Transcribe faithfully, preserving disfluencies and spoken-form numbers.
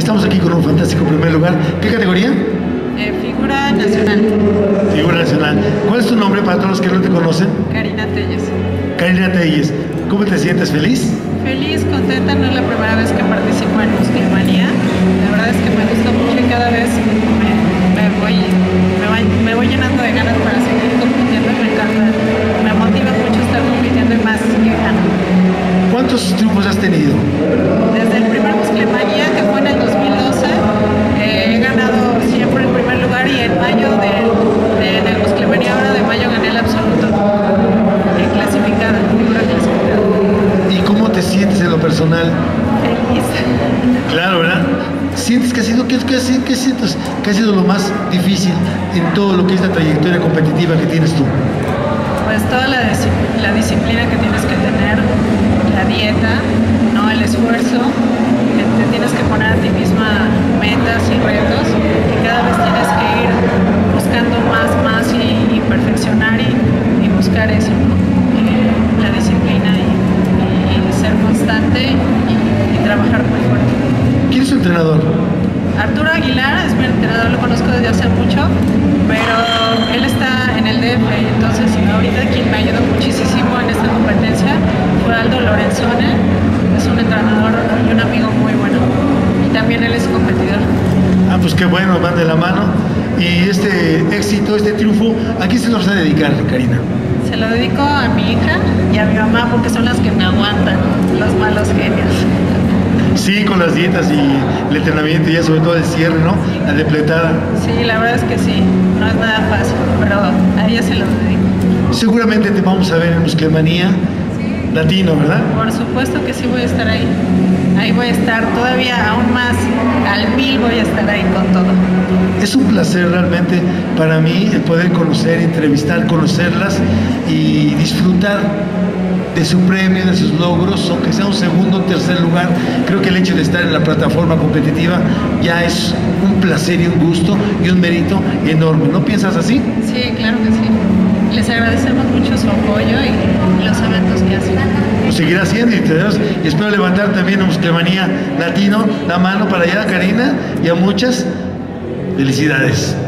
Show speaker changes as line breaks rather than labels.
estamos aquí con un fantástico primer lugar. ¿Qué categoría?
Eh, figura nacional.
Figura nacional. ¿Cuál es tu nombre para todos los que no te conocen?
Karina Telles.
Karina Telles. ¿Cómo te sientes? ¿Feliz?
Feliz, contenta, no es la primera vez que participo en Musclemanía. La verdad es que me gusta mucho y cada vez me, me, voy, me, voy, me voy llenando de ganas para seguir compitiendo y me encanta. Me motiva mucho estar compitiendo y más que ganar.
¿Cuántos triunfos has tenido?
Desde el primer Musclemanía, que fue en el dos mil doce, eh, he ganado siempre el primer lugar y en mayo del de, de Musclemanía, ahora de mayo, gané el absoluto en clasificada, figura clasificada.
¿Y cómo te sientes en lo personal?
Feliz.
Claro, ¿verdad? ¿Sientes que ha sido, qué, qué, qué sientes que ha sido lo más difícil en todo lo que es la trayectoria competitiva que tienes tú?
Pues toda la, la disciplina que tienes que tener, la dieta, ¿no? El esfuerzo, que te tienes que poner a ti misma metas y retos, que cada vez tienes que ir buscando más, más y, y perfeccionar y, y buscar eso, ¿no? Eh, la disciplina y, y ser constante y, y trabajar muy fuerte.
¿Quién es tu entrenador?
Arturo Aguilar es mi entrenador, lo conozco desde hace mucho, pero él está en el D F, entonces ahorita quien me ayudó muchísimo en esta competencia fue Aldo Lorenzone, es un entrenador y un amigo muy bueno, y también él es competidor.
Ah, pues qué bueno, van de la mano. Y este éxito, este triunfo, ¿a quién se lo vas a dedicar, Karina?
Se lo dedico a mi hija y a mi mamá porque son las que me aguantan, los malos genios.
Sí, con las dietas y el entrenamiento y ya sobre todo el cierre, ¿no? La depletada.
Sí, la verdad es que sí, no es nada fácil, pero a ella se lo dedico.
Seguramente te vamos a ver en Musclemanía Latino, ¿verdad?
Por supuesto que sí voy a estar ahí. Ahí voy a estar todavía aún más, al mil voy a estar ahí con todo.
Es un placer realmente para mí el poder conocer, entrevistar, conocerlas y disfrutar de su premio, de sus logros, aunque sea un segundo o tercer lugar. Creo que el hecho de estar en la plataforma competitiva ya es un placer y un gusto y un mérito enorme. ¿No piensas así?
Sí, claro que sí. Les agradecemos mucho su apoyo y los eventos que hacen.
Lo seguirá haciendo y, te das, y espero levantar también a Musclemanía Latino la mano para allá, Karina, y a muchas felicidades.